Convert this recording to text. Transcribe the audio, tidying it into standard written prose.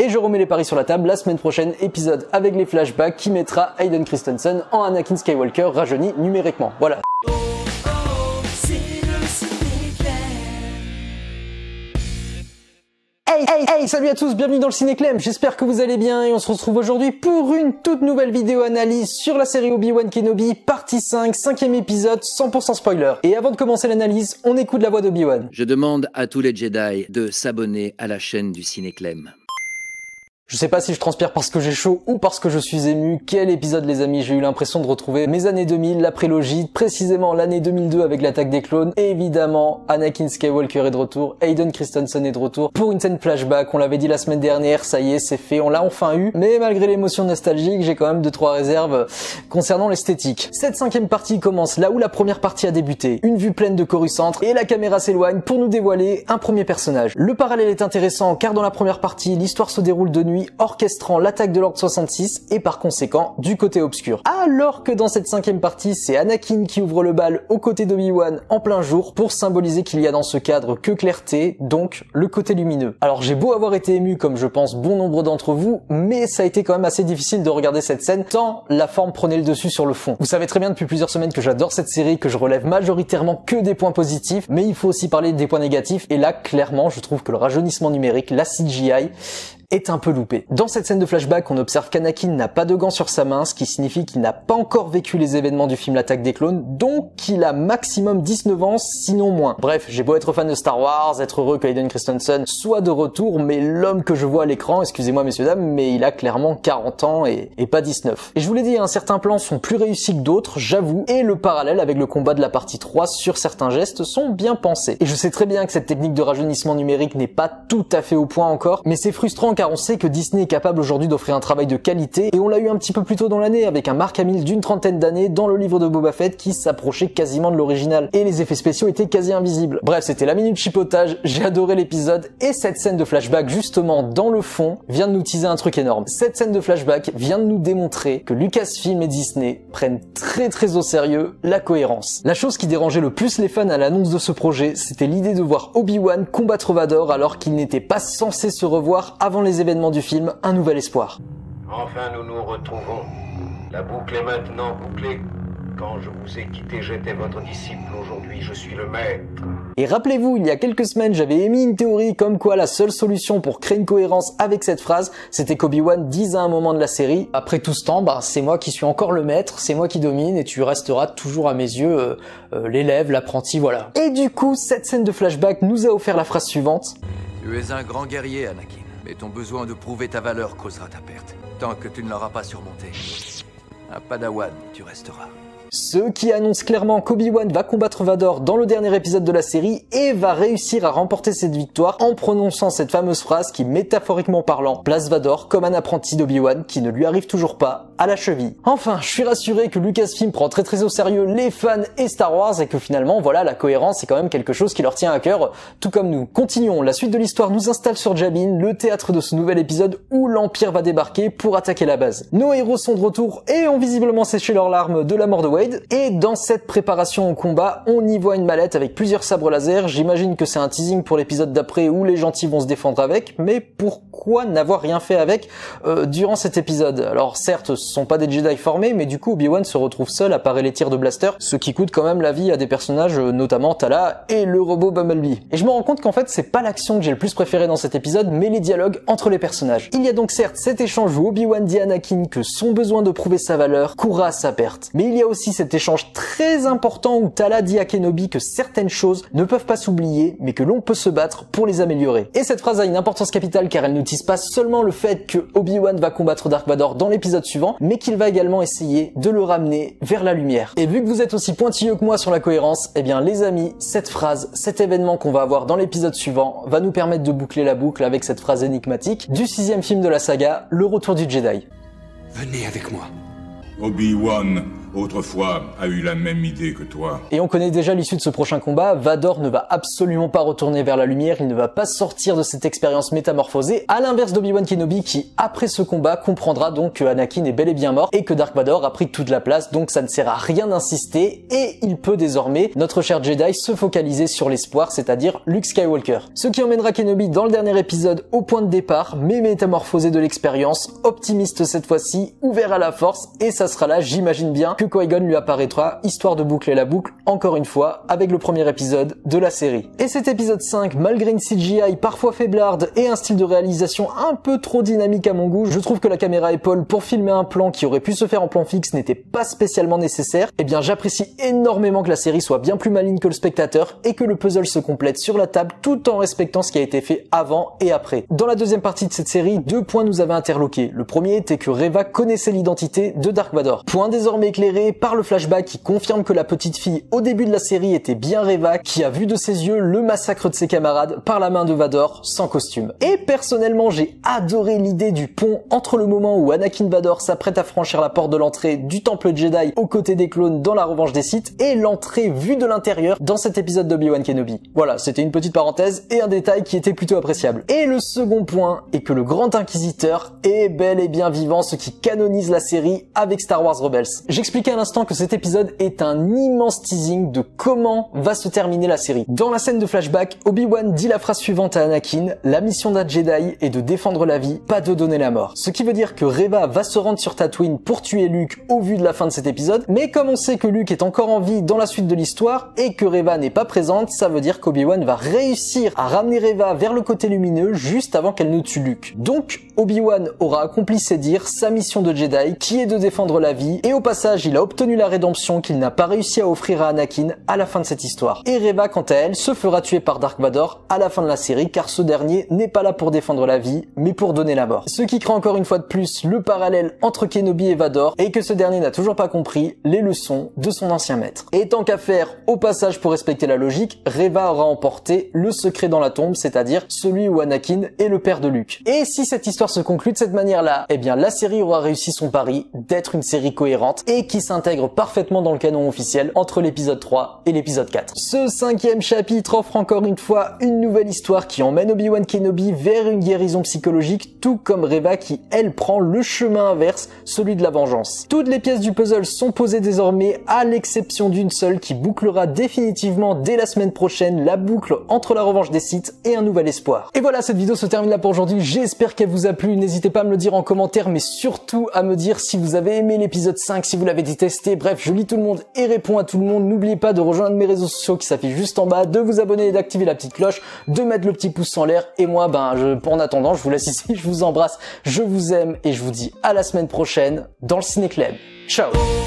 Et je remets les paris sur la table, la semaine prochaine, épisode avec les flashbacks qui mettra Hayden Christensen en Anakin Skywalker rajeuni numériquement. Voilà. Hey, salut à tous, bienvenue dans le Ciné-Clem, j'espère que vous allez bien et on se retrouve aujourd'hui pour une toute nouvelle vidéo analyse sur la série Obi-Wan Kenobi, partie 5, 5e épisode, 100% spoiler. Et avant de commencer l'analyse, on écoute la voix d'Obi-Wan. Je demande à tous les Jedi de s'abonner à la chaîne du Ciné-Clem. Je sais pas si je transpire parce que j'ai chaud ou parce que je suis ému. Quel épisode les amis, j'ai eu l'impression de retrouver mes années 2000, la prélogie, précisément l'année 2002 avec l'attaque des clones. Et évidemment, Anakin Skywalker est de retour, Hayden Christensen est de retour pour une scène flashback. On l'avait dit la semaine dernière, ça y est, c'est fait, on l'a enfin eu. Mais malgré l'émotion nostalgique, j'ai quand même 2-3 réserves concernant l'esthétique. Cette 5e partie commence là où la première partie a débuté. Une vue pleine de Coruscant et la caméra s'éloigne pour nous dévoiler un premier personnage. Le parallèle est intéressant car dans la première partie, l'histoire se déroule de nuit, orchestrant l'attaque de l'Ordre 66 et par conséquent du côté obscur. Alors que dans cette 5e partie, c'est Anakin qui ouvre le bal aux côtés d'Obi-Wan en plein jour pour symboliser qu'il y a dans ce cadre que clarté, donc le côté lumineux. Alors j'ai beau avoir été ému comme je pense bon nombre d'entre vous, mais ça a été quand même assez difficile de regarder cette scène tant la forme prenait le dessus sur le fond. Vous savez très bien depuis plusieurs semaines que j'adore cette série, que je relève majoritairement que des points positifs, mais il faut aussi parler des points négatifs et là clairement je trouve que le rajeunissement numérique, la CGI, est un peu loupé. Dans cette scène de flashback, on observe qu'Anakin n'a pas de gants sur sa main, ce qui signifie qu'il n'a pas encore vécu les événements du film L'attaque des clones, donc qu'il a maximum 19 ans, sinon moins. Bref, j'ai beau être fan de Star Wars, être heureux que Hayden Christensen soit de retour, mais l'homme que je vois à l'écran, excusez-moi messieurs dames, mais il a clairement 40 ans et pas 19. Et je vous l'ai dit, certains plans sont plus réussis que d'autres, j'avoue, et le parallèle avec le combat de la partie 3 sur certains gestes sont bien pensés. Et je sais très bien que cette technique de rajeunissement numérique n'est pas tout à fait au point encore, mais c'est frustrant car on sait que Disney est capable aujourd'hui d'offrir un travail de qualité et on l'a eu un petit peu plus tôt dans l'année avec un Mark Hamill d'une trentaine d'années dans le livre de Boba Fett qui s'approchait quasiment de l'original et les effets spéciaux étaient quasi invisibles. Bref, c'était la minute chipotage, j'ai adoré l'épisode et cette scène de flashback justement dans le fond vient de nous teaser un truc énorme. Cette scène de flashback vient de nous démontrer que Lucasfilm et Disney prennent très au sérieux la cohérence. La chose qui dérangeait le plus les fans à l'annonce de ce projet, c'était l'idée de voir Obi-Wan combattre Vador alors qu'il n'était pas censé se revoir avant les événements du film Un Nouvel Espoir. Enfin nous nous retrouvons. La boucle est maintenant bouclée. Quand je vous ai quitté, j'étais votre disciple. Aujourd'hui, je suis le maître. Et rappelez-vous, il y a quelques semaines, j'avais émis une théorie comme quoi la seule solution pour créer une cohérence avec cette phrase, c'était qu'Obi-Wan dise à un moment de la série « Après tout ce temps, c'est moi qui suis encore le maître, c'est moi qui domine et tu resteras toujours à mes yeux l'élève, l'apprenti, voilà. » Et du coup, cette scène de flashback nous a offert la phrase suivante. « Tu es un grand guerrier, Anakin. Mais ton besoin de prouver ta valeur causera ta perte. Tant que tu ne l'auras pas surmonté, un padawan, tu resteras. » Ce qui annonce clairement qu'Obi-Wan va combattre Vador dans le dernier épisode de la série et va réussir à remporter cette victoire en prononçant cette fameuse phrase qui, métaphoriquement parlant, place Vador comme un apprenti d'Obi-Wan qui ne lui arrive toujours pas à la cheville. Enfin, je suis rassuré que Lucasfilm prend très au sérieux les fans et Star Wars et que finalement, voilà, la cohérence est quand même quelque chose qui leur tient à cœur, tout comme nous. Continuons, la suite de l'histoire nous installe sur Jabin, le théâtre de ce nouvel épisode où l'Empire va débarquer pour attaquer la base. Nos héros sont de retour et ont visiblement séché leurs larmes de la mort de Wade. Et dans cette préparation au combat, on y voit une mallette avec plusieurs sabres laser. J'imagine que c'est un teasing pour l'épisode d'après où les gentils vont se défendre avec, mais pourquoi n'avoir rien fait avec durant cet épisode? Alors certes, ce sont pas des Jedi formés, mais du coup Obi-Wan se retrouve seul à parer les tirs de blaster, ce qui coûte quand même la vie à des personnages, notamment Tala et le robot Bumblebee. Et je me rends compte qu'en fait c'est pas l'action que j'ai le plus préféré dans cet épisode, mais les dialogues entre les personnages. Il y a donc certes cet échange où Obi-Wan dit à Anakin que son besoin de prouver sa valeur courra à sa perte, mais il y a aussi cet échange très important où Tala dit à Kenobi que certaines choses ne peuvent pas s'oublier, mais que l'on peut se battre pour les améliorer. Et cette phrase a une importance capitale car elle ne tease pas seulement le fait que Obi-Wan va combattre Dark Vador dans l'épisode suivant, mais qu'il va également essayer de le ramener vers la lumière. Et vu que vous êtes aussi pointilleux que moi sur la cohérence, eh bien les amis, cette phrase, cet événement qu'on va avoir dans l'épisode suivant va nous permettre de boucler la boucle avec cette phrase énigmatique du 6e film de la saga, Le Retour du Jedi. Venez avec moi. Obi-Wan, autrefois, a eu la même idée que toi. Et on connaît déjà l'issue de ce prochain combat, Vador ne va absolument pas retourner vers la lumière, il ne va pas sortir de cette expérience métamorphosée, à l'inverse d'Obi-Wan Kenobi qui, après ce combat, comprendra donc que Anakin est bel et bien mort et que Dark Vador a pris toute la place, donc ça ne sert à rien d'insister et il peut désormais, notre cher Jedi, se focaliser sur l'espoir, c'est-à-dire Luke Skywalker. Ce qui emmènera Kenobi dans le dernier épisode au point de départ, mais métamorphosé de l'expérience, optimiste cette fois-ci, ouvert à la force, et ça sera là, j'imagine bien, que Qui-Gon lui apparaîtra, histoire de boucler la boucle, encore une fois, avec le premier épisode de la série. Et cet épisode 5, malgré une CGI parfois faiblarde et un style de réalisation un peu trop dynamique à mon goût, je trouve que la caméra épaule pour filmer un plan qui aurait pu se faire en plan fixe n'était pas spécialement nécessaire. Eh bien j'apprécie énormément que la série soit bien plus maligne que le spectateur et que le puzzle se complète sur la table tout en respectant ce qui a été fait avant et après. Dans la deuxième partie de cette série, 2 points nous avaient interloqués. Le premier était que Reva connaissait l'identité de Dark Vador. Point désormais éclairé par le flashback qui confirme que la petite fille au début de la série était bien Reva, qui a vu de ses yeux le massacre de ses camarades par la main de Vador sans costume. Et personnellement, j'ai adoré l'idée du pont entre le moment où Anakin Vador s'apprête à franchir la porte de l'entrée du temple Jedi aux côtés des clones dans la revanche des Sith et l'entrée vue de l'intérieur dans cet épisode d'Obi-Wan Kenobi. Voilà, c'était une petite parenthèse et un détail qui était plutôt appréciable. Et le second point est que le Grand Inquisiteur est bel et bien vivant, ce qui canonise la série avec Star Wars Rebels. J'expliquais à l'instant que cet épisode est un immense teasing de comment va se terminer la série. Dans la scène de flashback, Obi-Wan dit la phrase suivante à Anakin: la mission d'un Jedi est de défendre la vie, pas de donner la mort. Ce qui veut dire que Reva va se rendre sur Tatooine pour tuer Luke au vu de la fin de cet épisode, mais comme on sait que Luke est encore en vie dans la suite de l'histoire et que Reva n'est pas présente, ça veut dire qu'Obi-Wan va réussir à ramener Reva vers le côté lumineux juste avant qu'elle ne tue Luke. Donc Obi-Wan aura accompli ses dires, sa mission de Jedi, qui est de défendre la vie, et au passage il a obtenu la rédemption qu'il n'a pas réussi à offrir à Anakin à la fin de cette histoire. Et Reva quant à elle se fera tuer par Dark Vador à la fin de la série, car ce dernier n'est pas là pour défendre la vie, mais pour donner la mort. Ce qui crée encore une fois de plus le parallèle entre Kenobi et Vador, et que ce dernier n'a toujours pas compris les leçons de son ancien maître. Et tant qu'à faire, au passage pour respecter la logique, Reva aura emporté le secret dans la tombe, c'est-à-dire celui où Anakin est le père de Luke. Et si cette histoire se conclut de cette manière-là, eh bien la série aura réussi son pari d'être une série cohérente et qui s'intègre parfaitement dans le canon officiel entre l'épisode 3 et l'épisode 4. Ce 5e chapitre offre encore une fois une nouvelle histoire qui emmène Obi-Wan Kenobi vers une guérison psychologique, tout comme Reva qui, elle, prend le chemin inverse, celui de la vengeance. Toutes les pièces du puzzle sont posées désormais, à l'exception d'une seule qui bouclera définitivement dès la semaine prochaine la boucle entre la revanche des Sith et un nouvel espoir. Et voilà, cette vidéo se termine là pour aujourd'hui. J'espère qu'elle vous a plu. N'hésitez pas à me le dire en commentaire, mais surtout à me dire si vous avez aimé l'épisode 5, si vous l'avez détesté. Bref, je lis tout le monde et réponds à tout le monde. N'oubliez pas de rejoindre mes réseaux sociaux qui s'affichent juste en bas, de vous abonner et d'activer la petite cloche, de mettre le petit pouce en l'air. Et moi, en attendant, je vous laisse ici, je vous embrasse, je vous aime et je vous dis à la semaine prochaine dans le Ciné Club. Ciao!